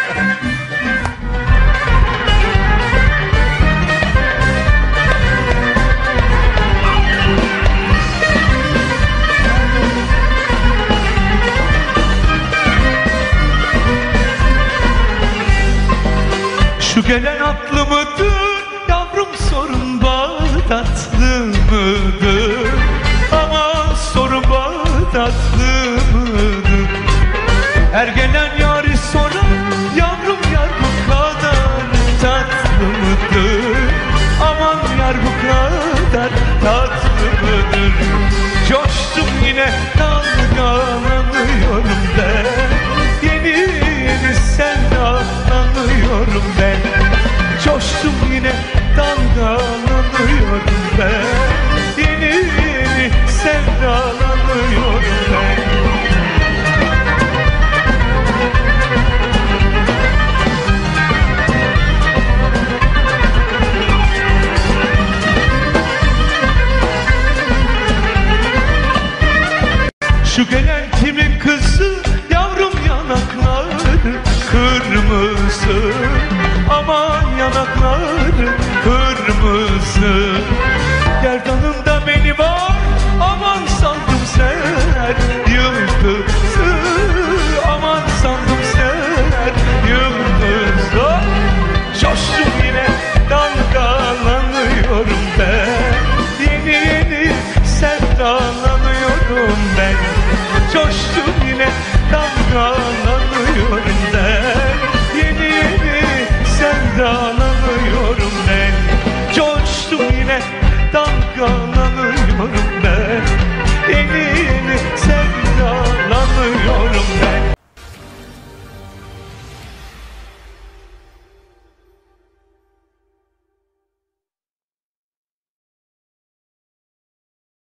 Şu gelen atlı mıdır, yavrum sorun bana tatlı mıdır? Aman sorun bana tatlı mıdır? Her gelen yâri sorar, yavrum yar bu kadar tatlı mıdır? Aman yar bu kadar tatlı mıdır? Coştum yine dalgalanıyorum ben, yeni yeni sevdalanıyorum ben. Coştum yine dalgalanıyorum ben, yeni yeni sevdalanıyorum ben. Şu gelen kimin kızı, yavrum yanakları kırmızı, aman yanakları kırmızı. Gerdanımda